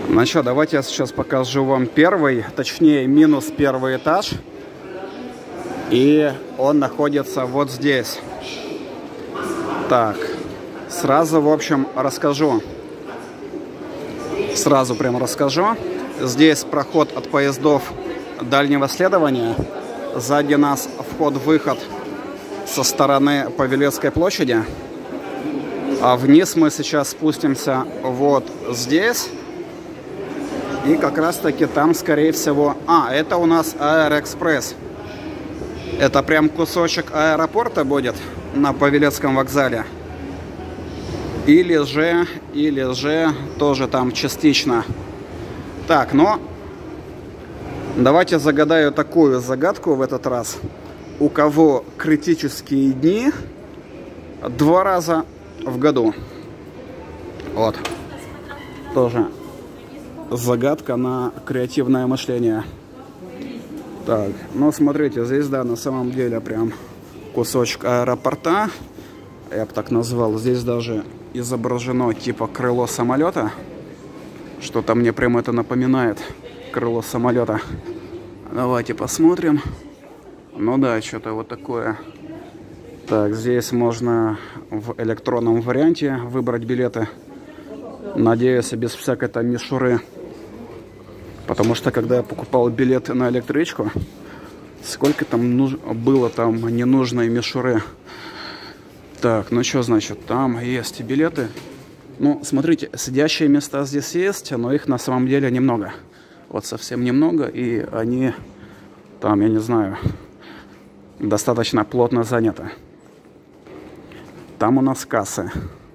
Ну что, давайте я сейчас покажу вам первый, точнее минус первый этаж. И он находится вот здесь. Так, сразу, в общем, расскажу. Сразу прям расскажу. Здесь проход от поездов дальнего следования. Сзади нас вход-выход со стороны Павелецкой площади. А вниз мы сейчас спустимся вот здесь. И как раз таки там, скорее всего... это у нас Аэроэкспресс. Это прям кусочек аэропорта будет на Павелецком вокзале. Или же тоже там частично. Так, но давайте загадаю такую загадку в этот раз. У кого критические дни 2 раза в году. Вот. Тоже загадка на креативное мышление. Так, ну смотрите, здесь, да, на самом деле прям кусочек аэропорта. Я бы так назвал. Здесь даже изображено типа крыло самолета. Что-то мне прям это напоминает. Крыло самолета. Давайте посмотрим. Ну да, что-то вот такое. Так, здесь можно в электронном варианте выбрать билеты. Надеюсь, без всякой там мишуры. Потому что, когда я покупал билеты на электричку, сколько там было там ненужной мишуры. Так, ну что значит, там есть билеты. Ну, смотрите, сидящие места здесь есть, но их на самом деле немного. Вот совсем немного, и они там, я не знаю, достаточно плотно заняты. Там у нас кассы.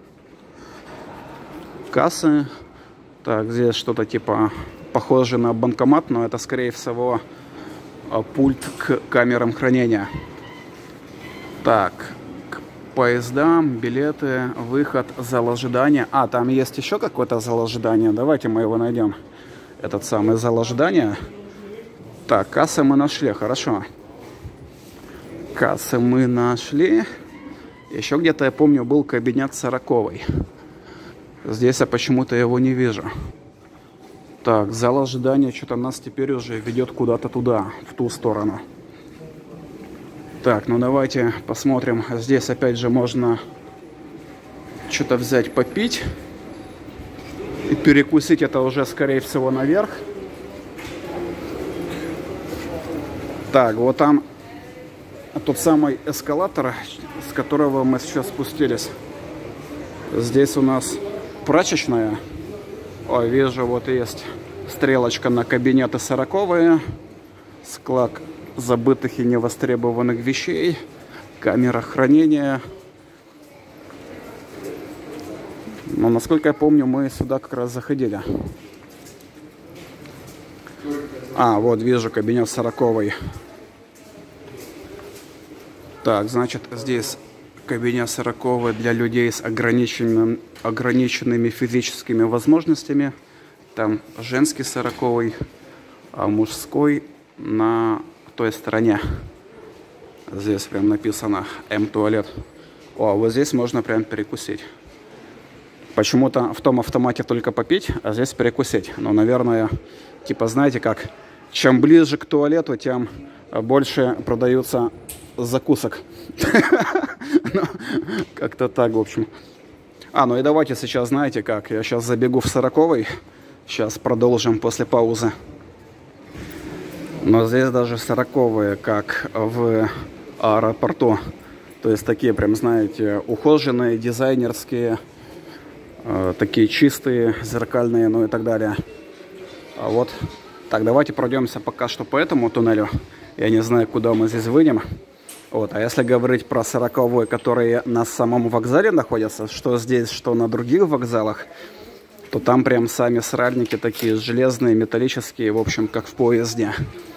Кассы. Так, здесь что-то типа похоже на банкомат, но это, скорее всего, пульт к камерам хранения. Так, к поездам, билеты, выход, зал ожидания. Там есть еще какой-то зал ожидания. Давайте мы его найдем. Этот самый зал ожидания. Так, кассы мы нашли, хорошо. Кассы мы нашли. Еще где-то, я помню, был кабинет 40-й. Здесь я почему-то его не вижу. Так, зал ожидания что-то нас теперь уже ведет куда-то туда, в ту сторону. Так, ну давайте посмотрим. Здесь опять же можно что-то взять, попить. И перекусить это уже, скорее всего, наверх. Так, вот там тот самый эскалатор, с которого мы сейчас спустились. Здесь у нас прачечная. Ой, вижу, вот есть стрелочка на кабинеты 40-е. Склад забытых и невостребованных вещей. Камера хранения. Но, насколько я помню, мы сюда как раз заходили. Вот вижу кабинет 40-й. Так, значит, здесь кабинет 40-й для людей с ограниченными физическими возможностями. Там женский 40-й, а мужской на той стороне. Здесь прям написано М-туалет. Вот здесь можно прям перекусить. Почему-то в том автомате только попить, а здесь перекусить. Но, наверное, типа, знаете как, чем ближе к туалету, тем больше продаются закусок. Как-то так, в общем. Ну и давайте сейчас, знаете как, я сейчас забегу в 40-й. Сейчас продолжим после паузы. Но здесь даже 40-е, как в аэропорту. То есть такие прям, знаете, ухоженные, дизайнерские, такие чистые, зеркальные, ну и так далее. Вот. Так, давайте пройдемся пока что по этому туннелю. Я не знаю, куда мы здесь выйдем. Вот. А если говорить про 40-е, которые на самом вокзале находятся, что здесь, что на других вокзалах, то там прям сами сральники такие железные, металлические, в общем, как в поезде.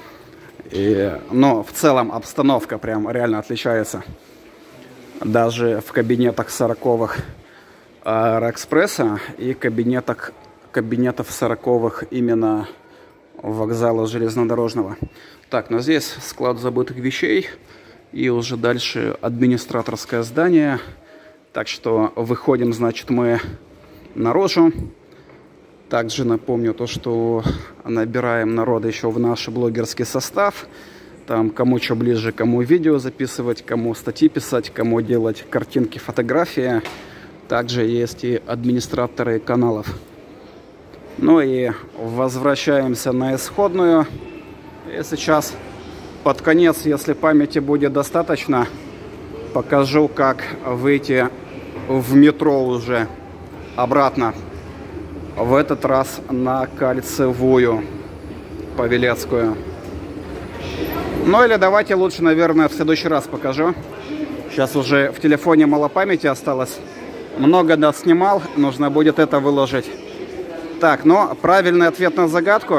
Но в целом обстановка прям реально отличается. Даже в кабинетах 40-х Аэроэкспресса и кабинетов 40-х именно вокзала железнодорожного. Так, но здесь склад забытых вещей. И уже дальше администраторское здание. Так что выходим, значит, мы наружу. Также напомню то, что набираем народа еще в наш блогерский состав. Там кому что ближе, кому видео записывать, кому статьи писать, кому делать картинки, фотографии. Также есть и администраторы каналов. Ну и возвращаемся на исходную. И сейчас под конец, если памяти будет достаточно, покажу, как выйти в метро уже обратно. В этот раз на Кольцевую, Павелецкую. Ну или давайте лучше, наверное, в следующий раз покажу. Сейчас уже в телефоне мало памяти осталось. Много наснимал, нужно будет это выложить. Так, но правильный ответ на загадку.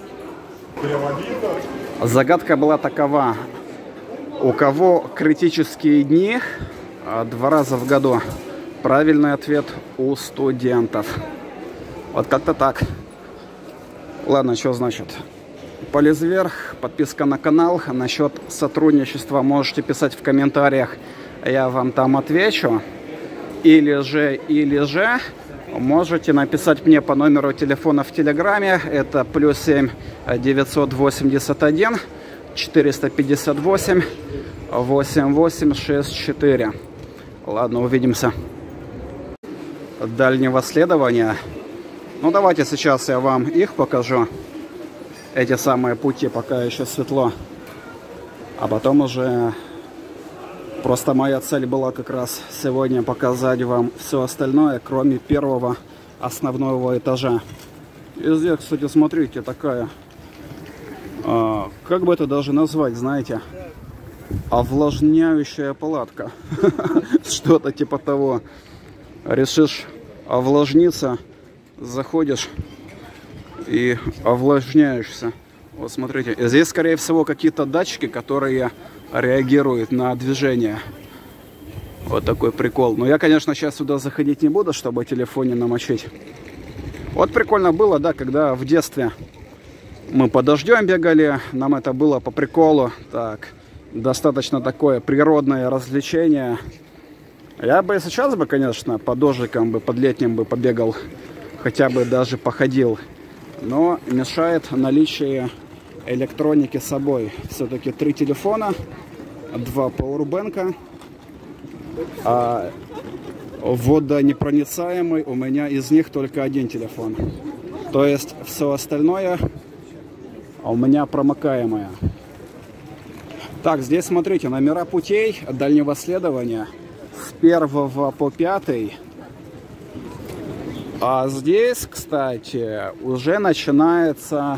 Загадка была такова. У кого критические дни 2 раза в году? Правильный ответ у студентов. Вот как-то так. Ладно, что значит? Палец вверх, подписка на канал. Насчет сотрудничества можете писать в комментариях, я вам там отвечу. Или же можете написать мне по номеру телефона в Телеграме. Это +7 981 458 8864. Ладно, увидимся. Дальнего следования. Ну, давайте сейчас я вам их покажу. Эти самые пути, пока еще светло. А потом уже... Просто моя цель была как раз сегодня показать вам все остальное, кроме первого основного этажа. И здесь, кстати, смотрите, такая... как бы это даже назвать, знаете? Овлажняющая палатка. Что-то типа того. Решишь овлажниться, заходишь и овлажняешься. Вот смотрите, здесь, скорее всего, какие-то датчики, которые реагируют на движение. Вот такой прикол. Но я, конечно, сейчас сюда заходить не буду, чтобы телефон не намочить. Вот прикольно было, да, когда в детстве мы под дождем бегали, нам это было по приколу. Так, достаточно такое природное развлечение. Я бы сейчас бы, конечно, под дождиком, под летним бы побегал, хотя бы даже походил. Но мешает наличие электроники с собой. Все-таки 3 телефона, 2 пауэрбэнка, а водонепроницаемый у меня из них только 1 телефон. То есть все остальное у меня промокаемое. Так, здесь смотрите, номера путей дальнего следования с 1 по 5. А здесь, кстати, уже начинается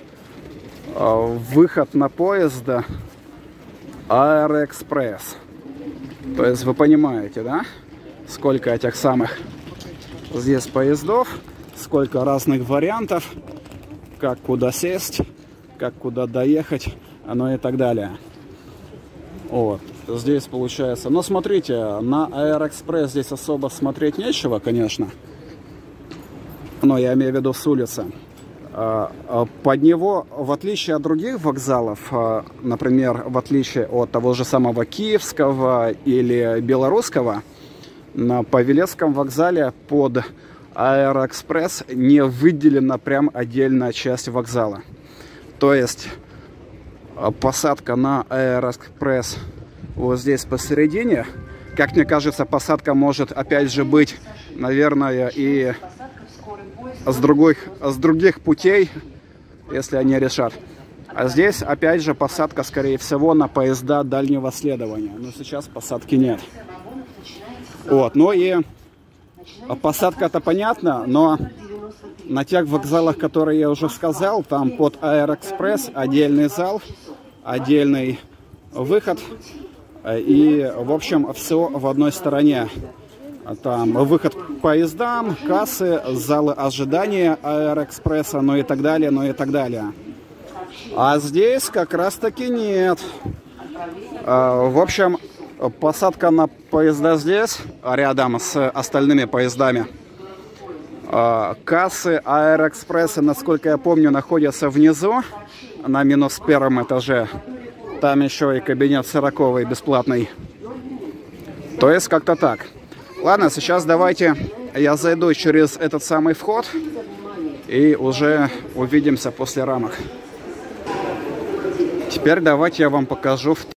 выход на поезд Аэроэкспресс. То есть вы понимаете, да, сколько этих самых здесь поездов, сколько разных вариантов, как куда сесть, как куда доехать, ну и так далее. Вот, здесь получается. Но смотрите, на Аэроэкспресс здесь особо смотреть нечего, конечно. Но я имею в виду с улицы. Под него, в отличие от других вокзалов, например, в отличие от того же самого Киевского или Белорусского, на Павелецком вокзале под Аэроэкспресс не выделена прям отдельная часть вокзала. То есть посадка на Аэроэкспресс вот здесь посередине. Как мне кажется, посадка может опять же быть, наверное, и с других путей, если они решат. А здесь опять же посадка, скорее всего, на поезда дальнего следования. Но сейчас посадки нет. Вот, ну и посадка-то понятна, но на тех вокзалах, которые я уже сказал, там под Аэроэкспресс отдельный зал, отдельный выход. И, в общем, все в одной стороне. Там выход к поездам, кассы, залы ожидания Аэроэкспресса, ну и так далее, ну и так далее. А здесь как раз таки нет. В общем, посадка на поезда здесь, рядом с остальными поездами. Кассы Аэроэкспресса, насколько я помню, находятся внизу, на -1 этаже. Там еще и кабинет 40-й бесплатный. То есть как-то так. Ладно, сейчас давайте я зайду через этот самый вход и уже увидимся после рамок. Теперь давайте я вам покажу